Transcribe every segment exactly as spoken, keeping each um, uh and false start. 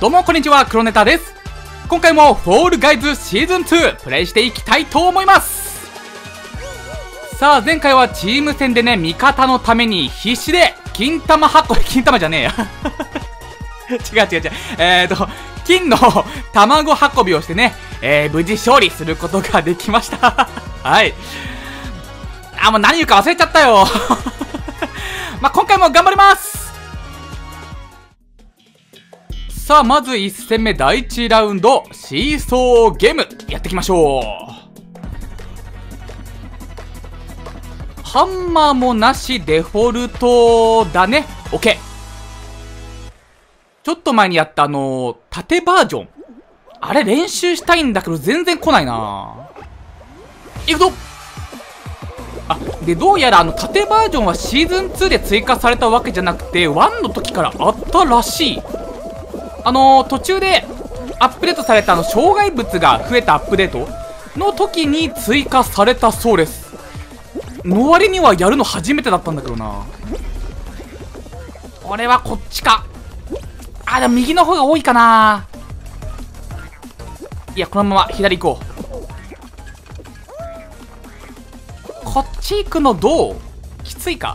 どうもこんにちは、黒ネタです。今回もフォールガイズシーズンツープレイしていきたいと思います。さあ前回はチーム戦でね、味方のために必死で金玉運び、金玉じゃねえや違う違う違うえーと金の卵運びをしてね、えー、無事勝利することができましたはい。あ、もう何言うか忘れちゃったよまあ今回も頑張ります。さあまずいち戦目だいいちラウンドシーソーゲームやっていきましょう。ハンマーもなしデフォルトだね。 OK。 ちょっと前にやったあのー、縦バージョン、あれ練習したいんだけど全然来ないな。いくぞ。あ、でどうやらあの縦バージョンはシーズンツーで追加されたわけじゃなくてワンの時からあったらしい。あのー、途中でアップデートされたあの障害物が増えたアップデートの時に追加されたそうです。の割にはやるの初めてだったんだけどな。俺はこっちか。あ、でも右の方が多いかな。いや、このまま左行こう。こっち行くのどう？きついか。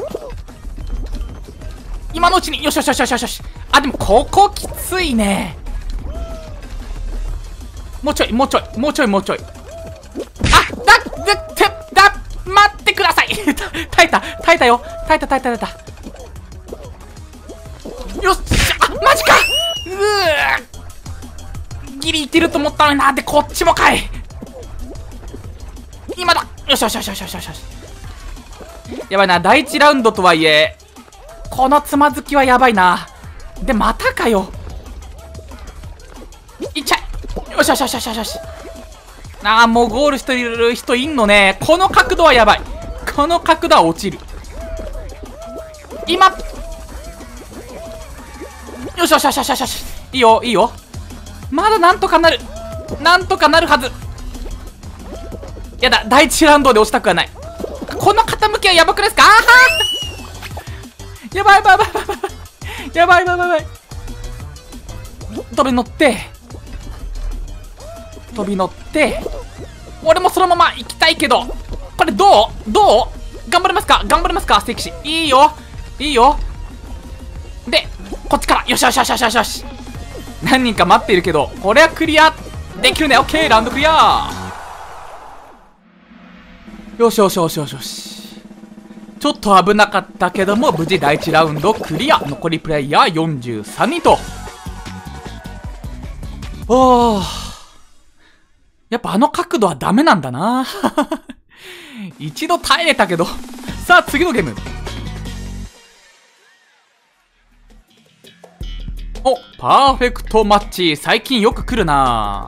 今のうちに。よしよしよしよしよし。あ、でもここきついね。もうちょいもうちょいもうちょいもうちょい。あ、だだだだ待ってください耐えた耐えたよ耐えた耐えた耐えた。よっしゃ、あ、マジか。うーギリいってると思ったのにな。でこっちもかい。今だ。よしよしよしよしよしよし。やばいな。だいいちラウンドとはいえこのつまずきはやばいな。でまたかよ。いっちゃい。よしよしよしよしよし。ああ、もうゴールしてる人いんのね。この角度はやばい。この角度は落ちる。今。よしよしよしよしよし。いいよいいよ。まだなんとかなる。なんとかなるはず。やだ、だいいちラウンドで落ちたくはない。この傾きはやばくないですか。あはやばいやばいやばいやばいやばいやばいやばい。飛び乗って飛び乗って俺もそのまま行きたいけど、これどうどう頑張れますか頑張れますか関士。いいよいいよ。でこっちから。よしよしよしよしよしよし。何人か待っているけどこれはクリアできるね。オッケー、ラウンドクリア。よしよしよしよしよし。ちょっと危なかったけども無事だいいちラウンドクリア。残りプレイヤーよんじゅうさんにんと。おー、やっぱあの角度はダメなんだな一度耐えれたけどさあ次のゲーム。お、パーフェクトマッチ。最近よく来るな。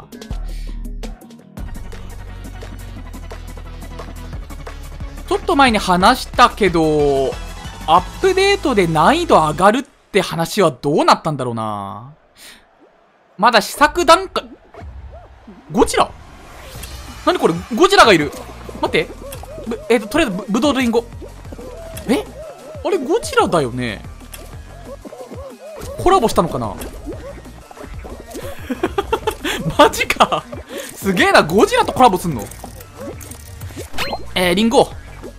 ちょっと前に話したけどアップデートで難易度上がるって話はどうなったんだろうな。まだ試作段階。ゴジラ？何これ、ゴジラがいる。待って、えっととりあえず ブ, ブドウとリンゴ。えあれゴジラだよね。コラボしたのかなマジか。すげえな、ゴジラとコラボすんの。えー、リンゴ。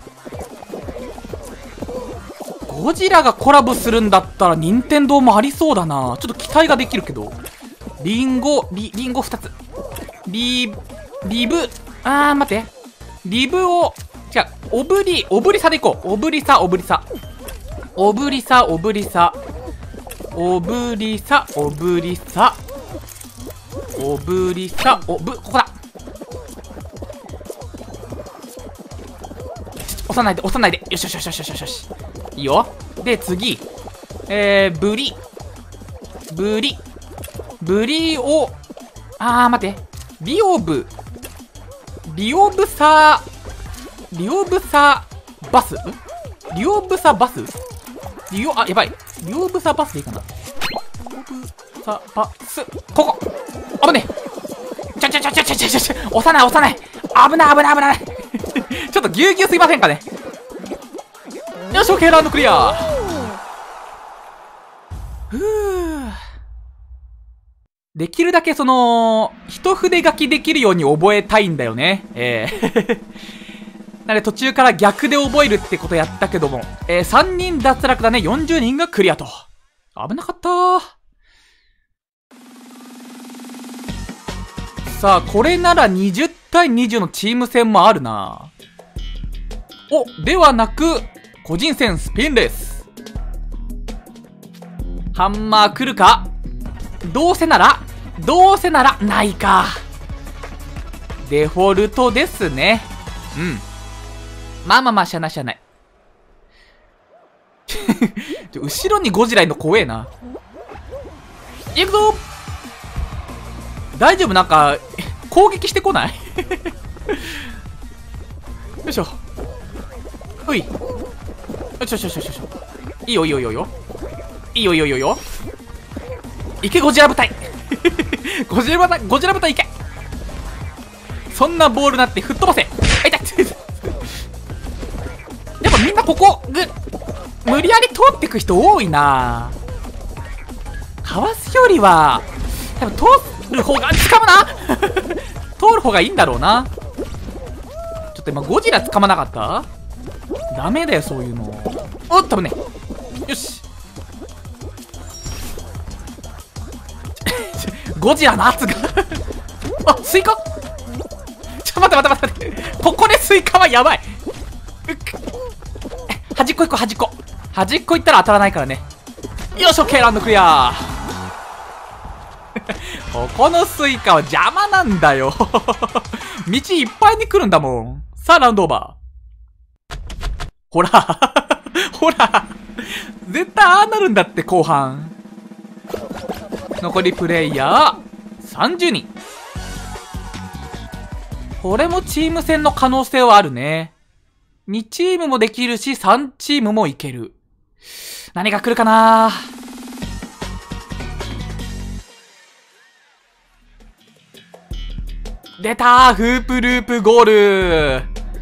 ゴジラがコラボするんだったら任天堂もありそうだな。ちょっと期待ができるけど。リンゴ、リ、リンゴふたつ。リ、リブ、あー待って。リブを、違う、オブリ、オブリサでいこう。オブリサ、オブリサ。オブリサ、オブリサ。オブリサ、オブリサ。オブリサ、オブ、ここだ。押さないで、押さないで。よしよしよしよしよしよし。いいよ。で、次。えー、ブリ。ブリ。ブリオ。あー、待って。リオブ。リオブサー。リオブサバス？んリオブサバス？リオ、あ、やばい。リオブサバスでいいかな。リオブサバス。ここ。危ねえ。ちょちょちょちょちょちょちょ。押さない押さない。危ない危ない危ない。ちょっとぎゅうぎゅうすぎませんかね。よし、オッケー、ラウンドクリア。ふぅ。 できるだけその、一筆書きできるように覚えたいんだよね。えーなので途中から逆で覚えるってことやったけども、えー、さんにん脱落だね。よんじゅうにんがクリアと。危なかったー。さあ、これならにじゅうたいにじゅうのチーム戦もあるな。お、ではなく、個人戦スピンレース。ハンマー来るか？どうせなら、どうせなら、ないか。デフォルトですね。うん。まあまあまあ、しゃあないしゃあない。後ろにゴジラいるの怖えな。行くぞ。大丈夫？なんか、攻撃してこないよいしょ。ほい。よしよしよしよしよし。いいよいいよいいよ。いいよいいよいいよ。いけゴジラ部隊ゴジラ部隊、ゴジラ部隊いけ。そんなボールなって吹っ飛ばせ。あ、痛いやっぱみんなここぐ無理やり通ってく人多いな。かわすよりは多分通る方が掴むな通る方がいいんだろうな。ちょっと今ゴジラ掴まなかった？ダメだよそういうの。おっと危ね。よしゴジラの圧があ、スイカちょ、待って待って待って。ここでスイカはやばい。端っこ行こう、端っこ。端っこ行ったら当たらないからね。よし、オッケー、ラウンドクリアここのスイカは邪魔なんだよ道いっぱいに来るんだもん。さあ、ラウンドオーバー。ほらほら絶対ああなるんだって、後半。残りプレイヤーさんじゅうにん。これもチーム戦の可能性はあるね。にチームもできるし、さんチームもいける。何が来るかな。出たー、フープループゴール。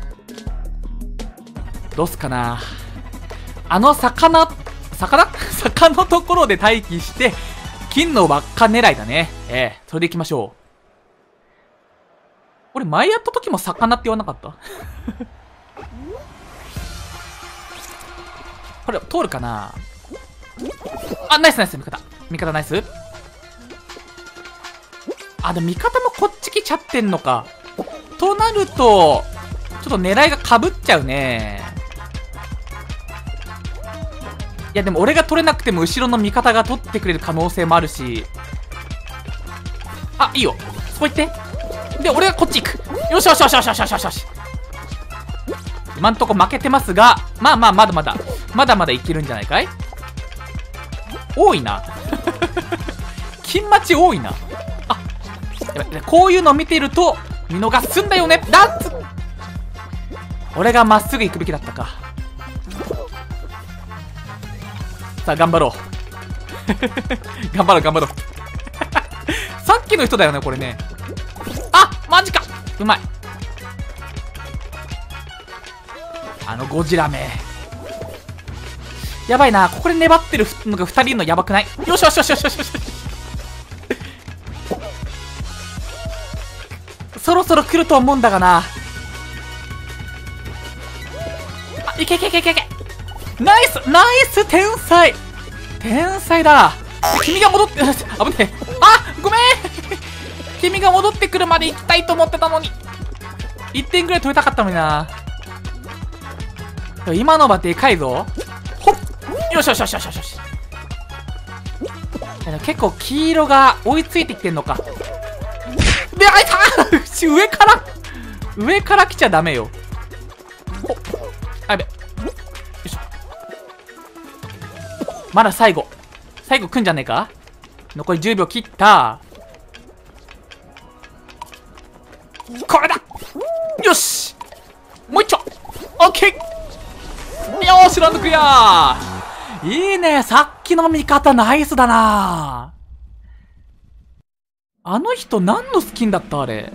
どうすかな。あの魚、魚坂のところで待機して、金の輪っか狙いだね。ええ、それで行きましょう。俺前やった時も魚って言わなかったこれ通るかなあ、ナイスナイス、味方。味方ナイス。あ、でも味方もこっち来ちゃってんのか。となると、ちょっと狙いが被っちゃうね。いやでも俺が取れなくても後ろの味方が取ってくれる可能性もあるし。あ、いいよ。そこ行って。で、俺がこっち行く。よしよしよしよしよしよしよし。今んとこ負けてますが、まあまあまだまだ、まだまだいけるんじゃないかい。多いな。金待ち多いな。あ、やばい。こういうの見てると、見逃すんだよね。ダッツ俺がまっすぐ行くべきだったか。さあ、頑張ろう。頑張ろう、頑張ろう。さっきの人だよね、これね。あ、マジか。うまい。あのゴジラめ。やばいな。ここで粘ってるのがふたりいるのやばくない？よしよしよしよしよしよし。そろそろ来ると思うんだがな。あ、いけいけいけいけいけ。ナイスナイス、天才天才だ。君が戻って、危ねえ。あ、ごめん君が戻ってくるまで行きたいと思ってたのに。いってんぐらい取れたかったのにな。今のはでかいぞ。ほっ、よしよしよしよしよし。結構黄色が追いついてきてんのか。で、あいた上から上から来ちゃダメよ。ほっ、あ、やべ。よいしょ。まだ最後最後来んじゃねえか。残りじゅうびょう切った。これだ。よし、もう一丁。オッケー。よーし、ラウンドクリアー。いいね。さっきの味方ナイスだな。あの人何のスキンだった？あれ。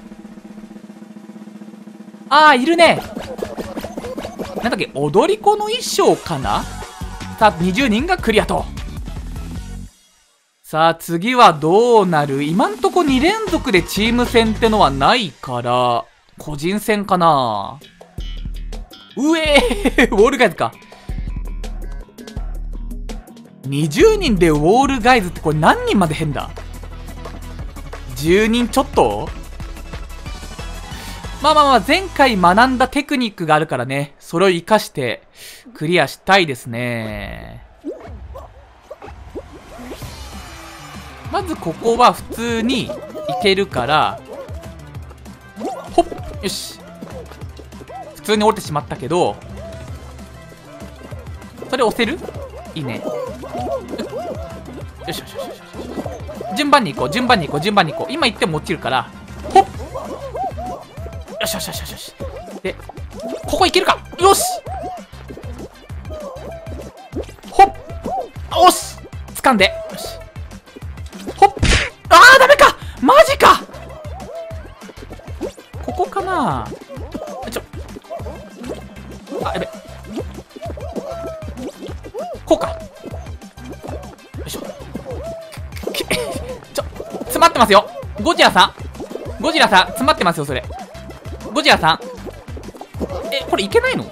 あー、いるね。なんだっけ、踊り子の衣装かな。さあ、にじゅうにんがクリアと。 さあ、次はどうなる？今んとこに連続でチーム戦ってのはないから、個人戦かな？うえーウォールガイズか。にじゅうにんでウォールガイズってこれ何人まで変だ？ じゅう 人ちょっと？まあまあまあ、前回学んだテクニックがあるからね、それを活かしてクリアしたいですね。まずここは普通にいけるから、ほっ、よし。普通に折れてしまったけど、それ押せる？いいね。よしよしよしよし。順番に行こう、順番に行こう、順番に行こう。今行っても落ちるから、ほっ。よしよしよしよしよし。で、ここ行けるか？よし！ほっ！よし！掴んで。よし。ほっ！あー、ダメか！マジか！ここかな？ちょ。あ、やべ。こうか。よいしょ。ちょ、詰まってますよ。ゴジラさんゴジラさん、詰まってますよ、それ。ゴジラさん。え、これいけないの？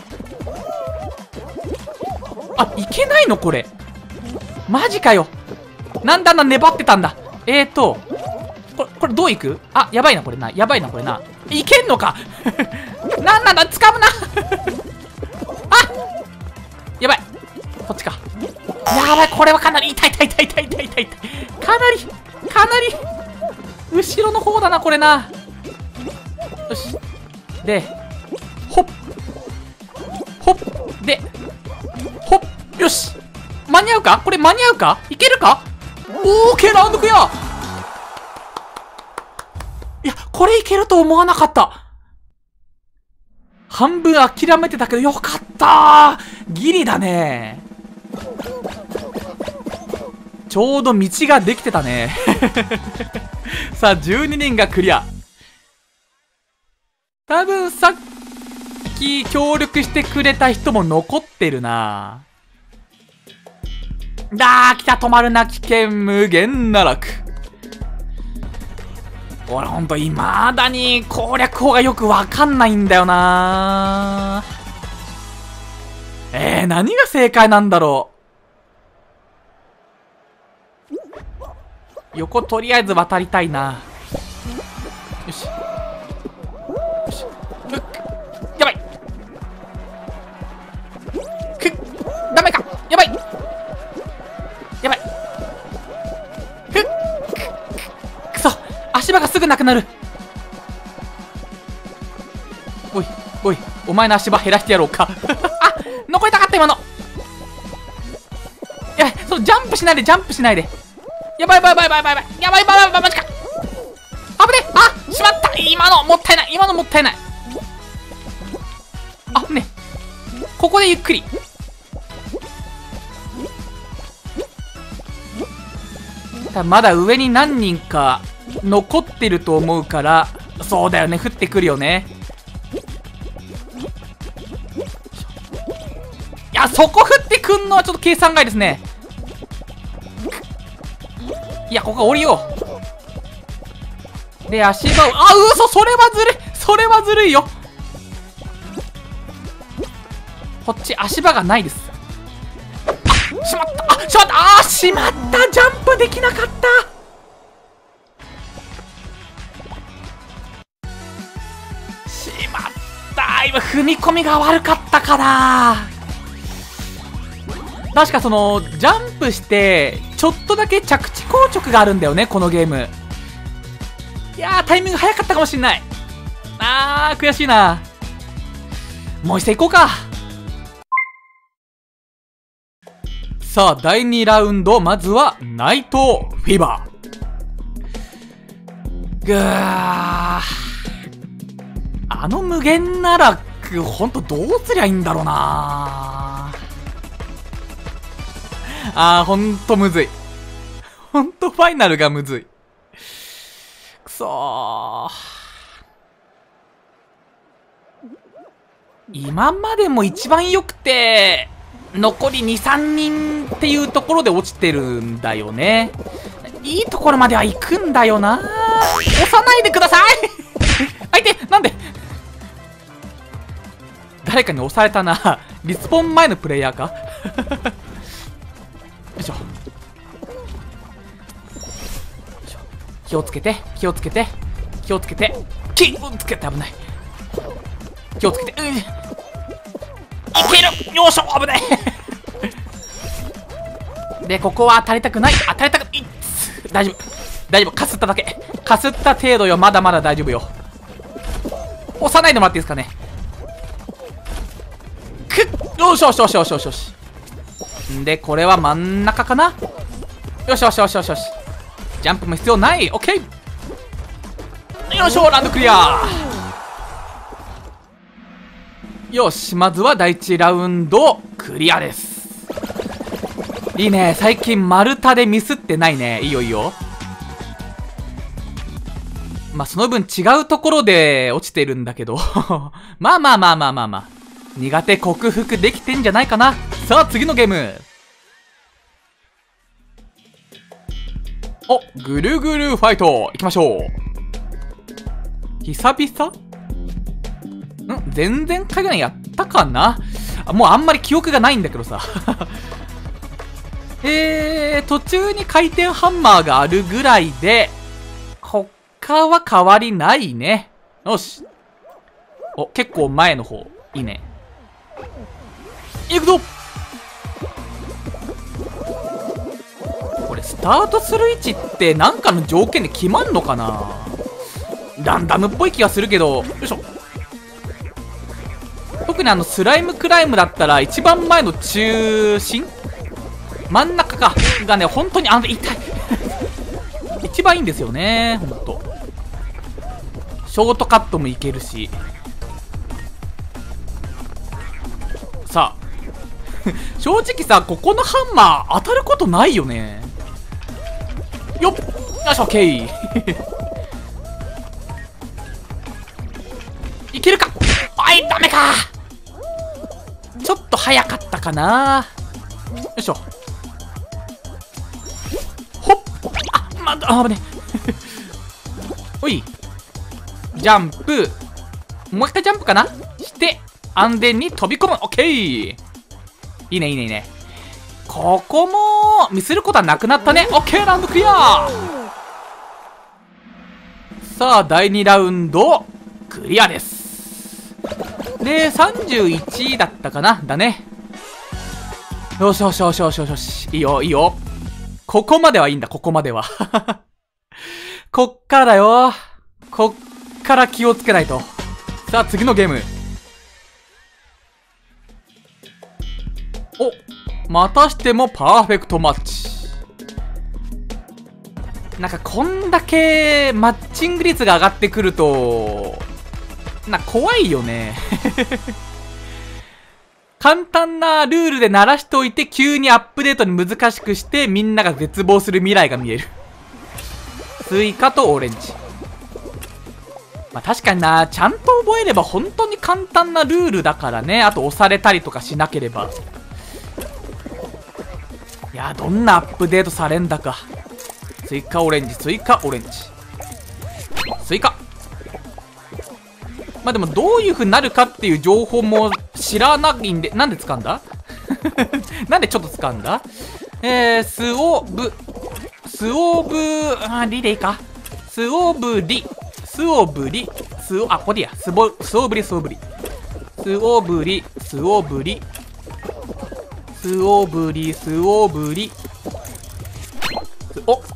あ、いけないのこれ。マジかよ。なんだんだん粘ってたんだ。えーと、これ、これどういく？あ、やばいな、これな。やばいな、これな。いけんのかなんなんだ、掴むなあ、やばい。こっちか。やばい、これはかなり痛い痛い痛い痛い痛い痛い。かなり、かなり、後ろの方だな、これな。よし。で、ほっ。ほっ。で、ほっ。よし。間に合うか？これ間に合うか？いけるか？オーケー、ラウンドクリア！いや、これいけると思わなかった。半分諦めてたけどよかったー。ギリだね。ちょうど道ができてたね。さあ、じゅうににんがクリア。多分さっき協力してくれた人も残ってるな。だー、来た、止まるな、危険、無限な楽。俺ほんと未だに攻略法がよくわかんないんだよな。えー、何が正解なんだろう。横とりあえず渡りたいな。よし。よし。うっ。やばい。くっ。ダメか。やばい。やばい。ふっ。く、くそ。足場がすぐなくなる。おい、おい、お前の足場減らしてやろうか。あ、残りたかった今の。やばい、そう、ジャンプしないで、ジャンプしないで。やばいやばいやばいやばいやばいやばいやばいやばい、マジか。あぶね、あ、しまった。今のもったいない、今のもったいない。あ、ね、ここでゆっくり。まだ上に何人か残ってると思うから、そうだよね、降ってくるよね。いや、そこ降ってくんのはちょっと計算外ですね。いや、ここ降りよう。で、足場を、あ、嘘、それはずるい、それはずるいよ。こっち足場がないです。あ、しまった、あ、しまった、あ、しまった、ジャンプできなかった。しまった、今踏み込みが悪かったかな。確かそのジャンプしてちょっとだけ着地硬直があるんだよね、このゲーム。いやー、タイミング早かったかもしんない。あー、悔しいな。もう一戦行こうか。さあ、だいにラウンド、まずはナイトフィーバー。ぐー、あの無限ならほんとどうすりゃいいんだろうな。あー、ほんとむずい。ほんとファイナルがむずい。くそー。今までも一番良くて、 残りに、さんにんっていうところで落ちてるんだよね。いいところまでは行くんだよな。押さないでください相手、なんで誰かに押されたな。リスポン前のプレイヤーかよいしょ。気をつけて、気をつけて、気をつけて、気をつけて、危ない。気をつけて、うん、いける、よいしょ、危ない。で、ここは当たりたくない、当たりたくない、大丈夫、大丈夫、かすっただけ、かすった程度よ、まだまだ大丈夫よ。押さないでもらっていいですかね。くっ、よしよしよしよしよしよし。んで、これは真ん中かな。よしよしよしよしよし。ジャンプも必要ない。オッケー。よいしょ、ラウンドクリア。よし、まずは第一ラウンドクリアです。いいね、最近丸太でミスってないね。いいよいいよ。まあその分違うところで落ちてるんだけどまあまあまあまあまあまあ、苦手克服できてんじゃないかな。さあ次のゲーム。お、ぐるぐるファイトいきましょう。久々ん全然海外やったかなあ。もうあんまり記憶がないんだけどさえー、途中に回転ハンマーがあるぐらいで他は変わりないね。よし。お、結構前の方いいね。いくぞ。これスタートする位置って何かの条件で決まんのかな。ランダムっぽい気がするけど。よいしょ。特にあのスライムクライムだったら一番前の中心真ん中かがね、本当にあの痛い一番いいんですよね、ほんと。ショートカットもいけるし。さあ正直さ、ここのハンマー当たることないよね。よっ、よし、オッケーいけるか。あい、ダメか。ちょっと早かったかな。よいしょ。ほっ、あ、まだ、あ、危ねおい、ジャンプ、もう一回ジャンプかなして安全に飛び込む。オッケー。いいねいいねいいね。ここもミスることはなくなったね。オッケー、ラウンドクリア。さあ第にラウンドクリアです。でさんじゅういちだったかな。だね。よしよしよしよしよしよし。いいよいいよ。ここまではいいんだ、ここまではこっからだよ。こっから気をつけないと。さあ次のゲーム。お、またしてもパーフェクトマッチ。なんかこんだけマッチング率が上がってくるとな、怖いよね簡単なルールで鳴らしておいて急にアップデートに難しくしてみんなが絶望する未来が見えるスイカとオレンジ。まあ確かにな、ちゃんと覚えれば本当に簡単なルールだからね。あと押されたりとかしなければ。いや、どんなアップデートされんだか。スイカオレンジ、スイカオレンジ、スイカ。まあでもどういう風になるかっていう情報も知らないんで。なんで使うんだなんでちょっと使うんだ。えー、スオブスオブあリでいいか。スオブリスオブリスオあここでいいや。スボスオブリスオブリスオブリスオブリスオブリスオブリお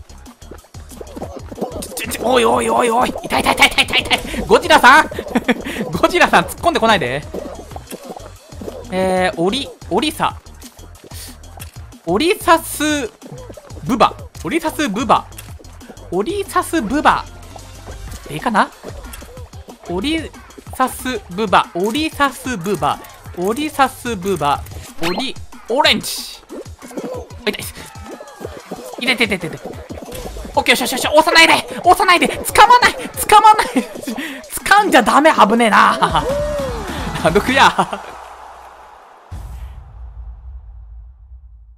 おいおいおいおい、痛い痛い痛い痛い痛い痛い。ゴジラさんゴジラさん突っ込んでこないで。えー、オリオリサオリサスブバオリサスブバオリサスブバいいかな。オリサスブバオリサスブバオリサスブバオリオレンジ。痛い痛い痛い痛い痛い痛い。オッケー、よしよしよし、押さないで押さないで、掴まない掴まない掴んじゃダメ、危ねえなラウンドクリア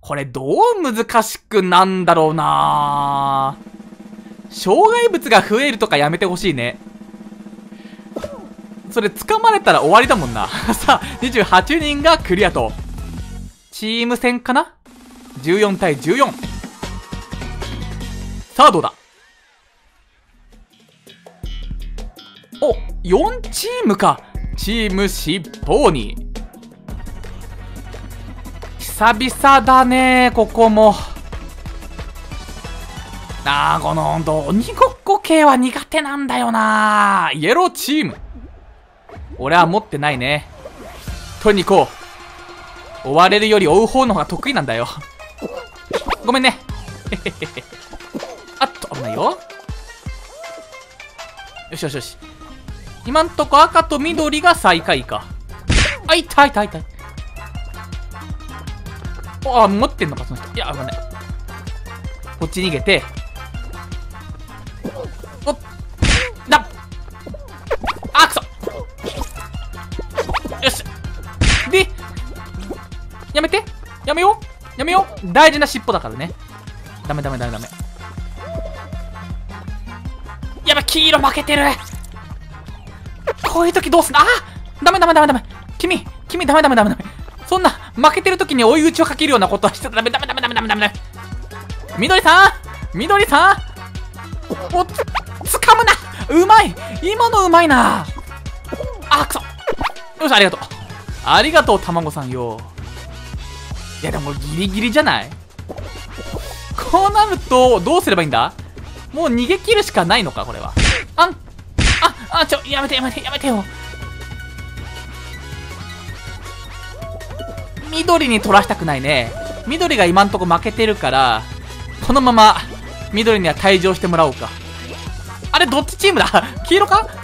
これどう難しくなんだろうな。障害物が増えるとかやめてほしいね。それ掴まれたら終わりだもんな。さあ、にじゅうはちにんがクリアと。チーム戦かな ?じゅうよんたいじゅうよん。さあ、どうだ。お、よんチームか。チームしっぽに。久々だね、ここも。あー、この、鬼ごっこ系は苦手なんだよな。イエローチーム。俺は持ってないね。取りに行こう。追われるより追う方の方が得意なんだよ。ごめんね。あっと、危ないよ。よしよしよし。今んとこ赤と緑が最下位か。あ、いたいたいた。あ、持ってんのか、その人。いや、危ない。こっち逃げて。おっ、だあ、くそ。よし。で、やめて。やめよう。やめよう。大事な尻尾だからね。ダメダメダメダメ。やばい、黄色負けてる。こういう時どうすんの。あ、ダメダメダメダメ。君、君ダメダメダメダメ。そんな、負けてる時に追い打ちをかけるようなことはしちゃダメダメダメダメダメダメ。緑さん緑さんお、つ、掴むな。うまい。今のうまいな。あ、くそ。よし、ありがとう。ありがとう、卵さんよ。いや、でもギリギリじゃない？こうなると、どうすればいいんだ？もう逃げ切るしかないのか、これは。あん、あ、あ、ちょ、やめてやめてやめてよ。緑に取らしたくないね。緑が今んとこ負けてるから、このまま、緑には退場してもらおうか。あれ、どっちチームだ？黄色か？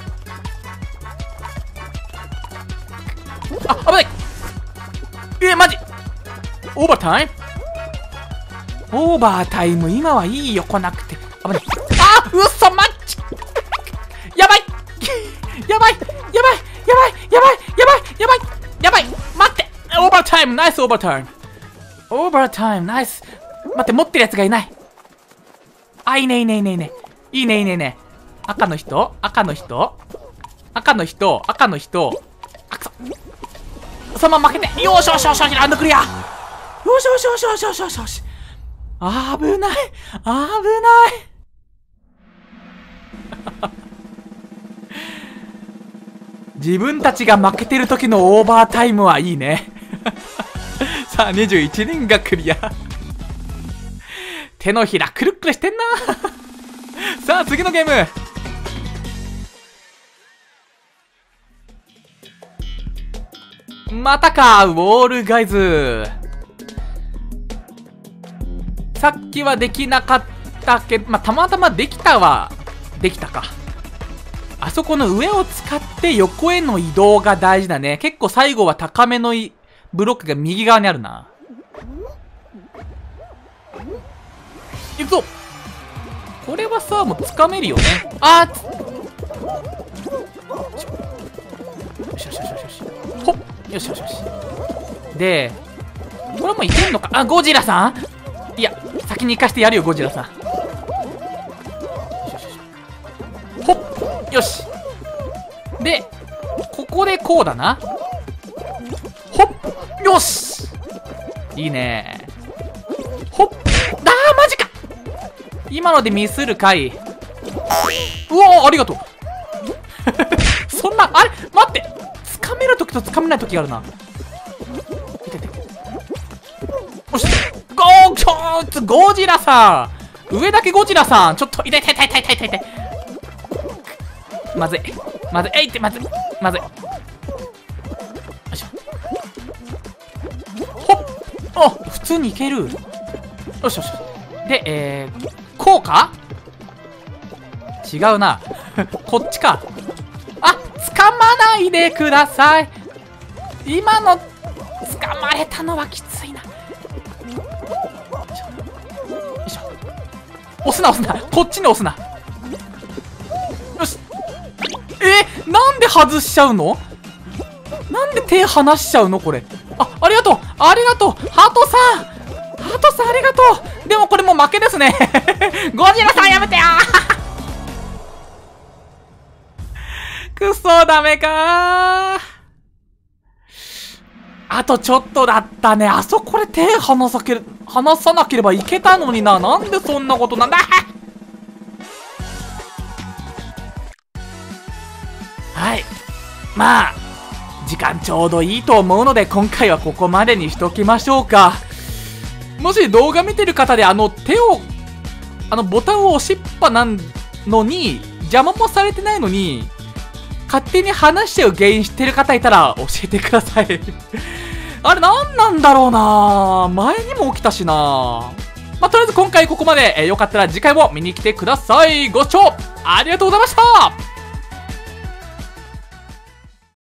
あ、危ない。え、マジオーバータイムオーバータイム、今はいいよ、来なくて。危ない。あ、うっそ、マッチやばいやばいやばいやばいやばいやばいやばいやばい待って、オーバータイム、ナイスオーバータイムオーバータイム、ナイス。待って、持ってるやつがいない。あ、いいねいいねいいねいいね。いいねいいねいいね。赤の人赤の人赤の人赤の人あ、くそ。そのまま負けて。よしよしよしよし、ラウンドクリア。よしよしよしよしよしよしよし。危ない危ない自分たちが負けてる時のオーバータイムはいいね。さあ、にじゅういちにんがクリア。手のひらくるっくるしてんな。さあ、次のゲーム。またか、ウォールガイズ。さっきはできなかったけど、まあ、たまたまできたは、できたか。あそこの上を使って横への移動が大事だね。結構最後は高めのブロックが右側にあるな。いくぞ。これはさ、もう掴めるよね。あーよしよしよしよし。ほっよしよしよし。で、これもいけんのか。あ、ゴジラさん、いや、先に行かしてやるよ、ゴジラさん。ほっよし。で、ここでこうだな。ほっよしいいね。ほっあー、マジか。今のでミスるかい。うわー、ありがとう。そんな、あれ待って、掴めるときと掴めないときがあるな。いてて。よし、ゴーちょーゴジラさん、上だけゴジラさん、ちょっと痛い痛い痛い痛い痛い痛い痛い。まずいまずい、えいって、まずいまずい。よいしょ。ほっ、あ、普通にいける。よしよし。で、えー、こうか。違うな。こっちか。あ、掴まないでください。今の掴まれたのはきついな。よいしょ。押すな押すな、こっちに押すな。よし。えー、なんで外しちゃうの？なんで手離しちゃうのこれ。あ、ありがとうありがとうハトさんハトさんありがとう。でもこれもう負けですね。ゴジラさんやめてよ。くそ、ダメかー。あとちょっとだったね。あそこで手離さける、離さなければいけたのにな。なんでそんなことなんだ。はい。まあ、時間ちょうどいいと思うので、今回はここまでにしときましょうか。もし動画見てる方で、あの手を、あのボタンを押しっぱなのに、邪魔もされてないのに、勝手に離しちゃう原因知ってる方いたら教えてください。あれなんなんだろうな。前にも起きたしな。まあ、とりあえず今回ここまで。えー、よかったら次回も見に来てください。ご視聴ありがとうございました。